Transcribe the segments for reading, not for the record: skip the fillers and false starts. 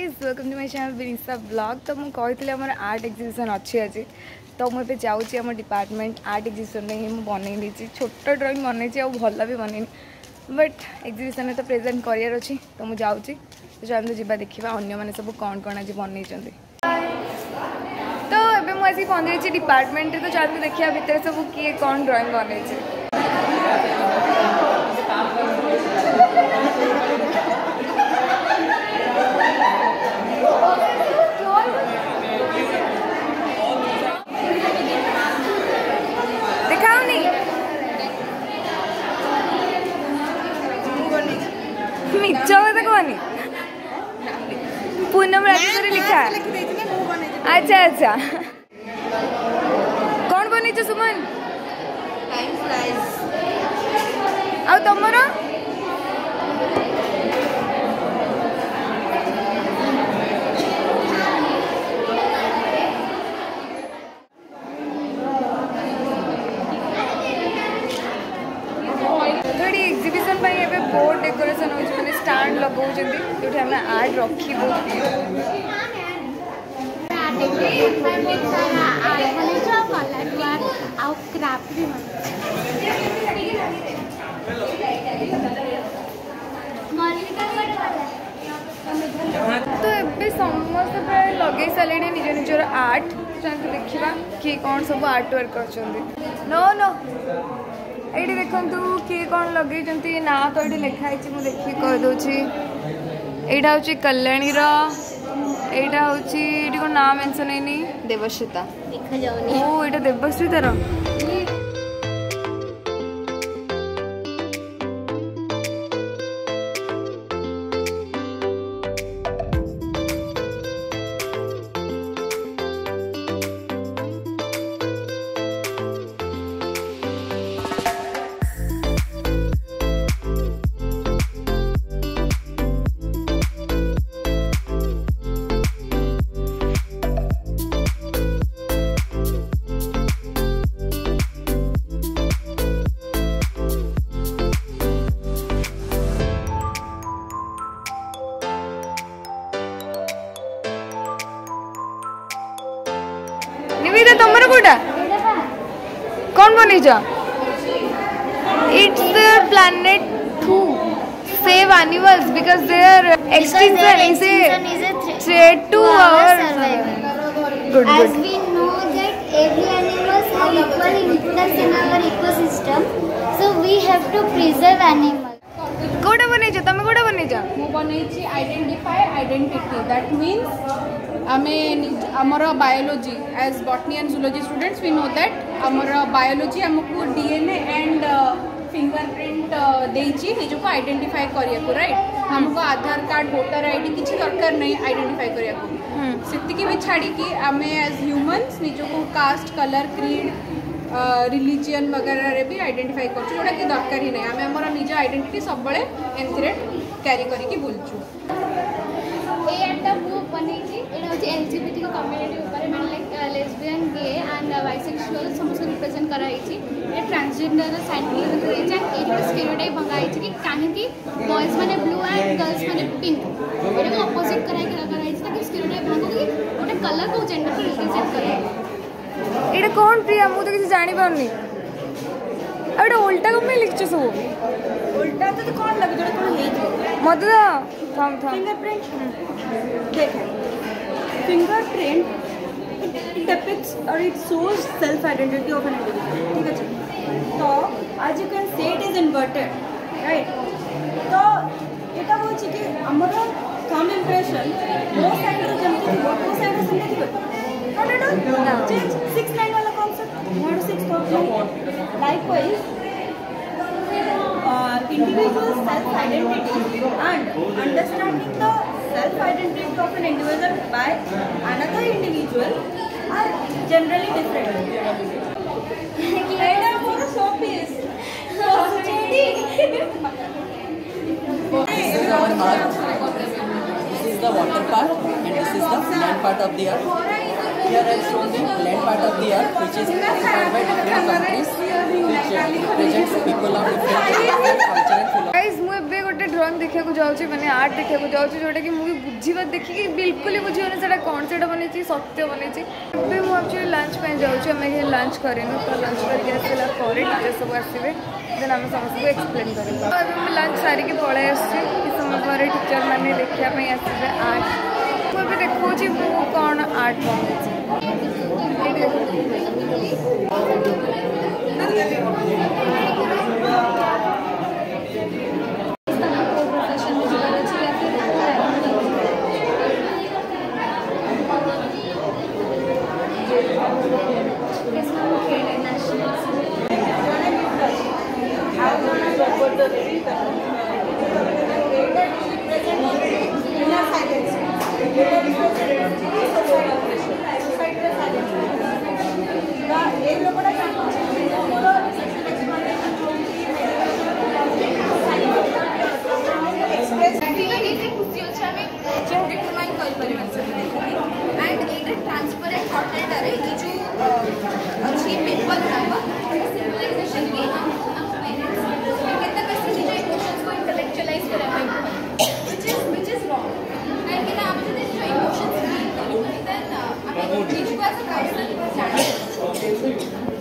Guys welcome to my channel Vinisa blog. तो मुझे कहती आम आर्ट एक्जिबिशन अच्छी आज तो मुझे जाऊँगी आम डिपार्टमेंट आर्ट एक्जिबिशन ही बनई छोट ड्रॉइंग बनई भल भी बनई बट एक्जिबिशन तो प्रेजेंट करार अच्छी तो मुझे जाऊँगी तो चलते जावा देखा अन्य सब कौन कौन आज बनई। तो ये मुझे पहुँची डिपार्टमेंट तो चलते देखा भितर सब किए कौन ड्रॉइंग बनई। मिच कथा कहनी पूनम राजेश्वरी लिखा। अच्छा अच्छा कौन बनी सुमन आ तुमर एक्जिबिशन बोर्ड डेकोरेशन हो स्टैंड लगाऊँ जो आम आर्ट रखी तो ये समस्त प्राय लगे सारे निज निजर आर्ट देखा किए कौन सब आर्ट वर्क कर नो नो ये देखु किए कौन लगे ना तो ये लिखाई मुझे देखिए कहीदे यहाँ हूँ कल्याणी यहाँ हूँ कौन ना मेंशन है देवश्रीता ओ ये देवश्रीतार तुमर कोटा कौन बनी it's the planet to save animals because there extinction is a threat to our good as we know that every animals have equal importance in our ecosystem so we have to preserve animals कोटा बनी तुम कोटा बनी मु बनई identify identity that means आमर biology as botany and zoology students we know that आमर biology आमको डीएनए एंड फिंगरप्रिंट देइछि निजको आइडेंटिफाई करिया को राइट हमको आधार कार्ड वोटर आईडी किछि दरकार नहीं आइडेंटिफाई करिया को सेतिकी भी छाड़ी कि आमे एज ह्यूमंस निजको कास्ट कलर क्रीड रिलीजियन वगैरह रे भी आइडेंटिफाई कर जोटा कि दरकार ही नहीं आमे हमर निज आइडेंटिटी सब बळे एंथरे कैरी करी कि बुलछु एटा मु बनेछि एटा होछि एलजीबीटी को कम्युनिटी ऊपर माने like lesbian gay and bisexual समस्त रिप्रेजेंट कराइछि ए ट्रांसजेंडर साइंटिफिक रिप्रेजेंट एटा स्टेरियोटाइप भंगाइछि कि काहे कि बॉयज माने ब्लू एंड गर्ल्स माने पिंक एटा को अपोजिट कराइछि ताकि स्टेरियोटाइप भागो कि ओटा कलर को जेंडर को रिप्रेजेंट करे। एटा कौन प्रिया मु तो किसी जानि पारनी एटा उल्टा को मैं लिखछ सब उल्टा तो कौन लगे जोड़ा कौन हे मत थम फिंगरप्रिंट देख fingerprint it depicts or it shows self identity of an individual ठीक है तो as you can say it is inverted right तो एटा हो कि हमर थंब इंप्रेशन वो साइड रो जमती थी वो साइड रो सुनती थी not at all change 6 line वाला concept 1 to 6 concept likewise individual self-identity and understanding the self-identity of an individual by another individual are generally different. Later for a showpiece. This is our earth. This is the water part and this is the land part of the earth. Here I have shown the land part of the earth which is occupied by different countries which represents people of different culture and philosophy. Guys, drawing देखा जाऊँ मैंने art देखा जाऊँ जोटा कि मुझे बुझा देखिए बिल्कुल ही बुझे से कौन से बनी सत्य बनी मुझे एक्चुअली लंच पे जाऊँ आम लंच करें तो लंच करके आसला टीचर सब आसवे देन आम समस्त एक्सप्लेन करें तो लंच सारिक पलि आसुँ कि समय पर टीचर मैंने देखापी आसवे आर्ट मुझे देखा मुझे कौन आर्ट ट्रांसपेरेंट कंटेंट अच्छी पेपर इमोशंस को intellectualise which is wrong and कि आप जो इमोशंस फील करें देन हमें चीज को ऐसा पर्सन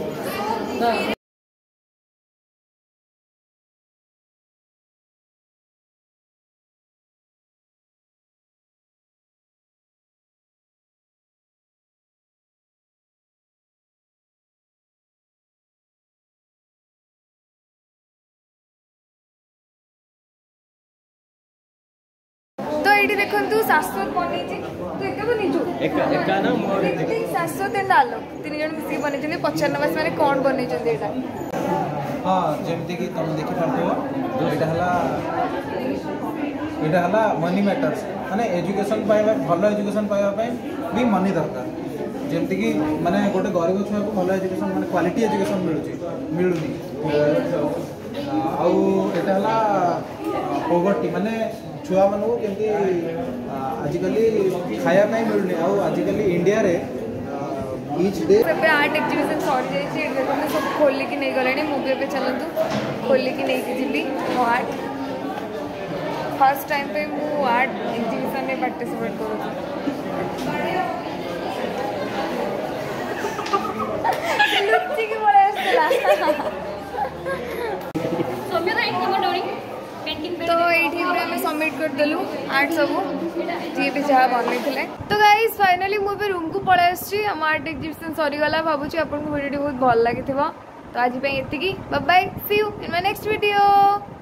ये देखु शाश्वत बनी तो एक बनीचु शाश्वत एंड आलोक 3 जन मिसिक बनी पचार बस मैंने कौन बनी हाँ जमती कि तुम देखी पार्थ यहाँ मनी मैटर्स माने एजुकेशन पाइबा भल एजुकेशन पाइबा भी मनी दरकार जमती कि माने गोटे गरीब छुआ को भल एजुकेशन माने क्वालिटी एजुकेशन मिलूनी आउटा पोवर्टी माने छुआ मानू केमती आजिकल खायापाई मिलूनी आजिकल इंडिया रे ईच डे आर्ट एक्जिबिशन सरी जाइए सब खोलिक नहीं गले मुझे चलतु खोलिक नहीं जी मो आर्ट फर्स्ट टाइम पे मु आर्ट एक्जिबिशन में पार्टिसिपेट करूँ तो ये आम सबमिट करदेलु आर्ट सब जी भी जहाँ बनई तो गाइज फाइनाली मुझे रूम को पलि आसी आम आर्ट एक्जिबिशन सरीगला भावुँ आपको वीडियो बहुत भल लगी तो आज ये bye bye see you in my next video.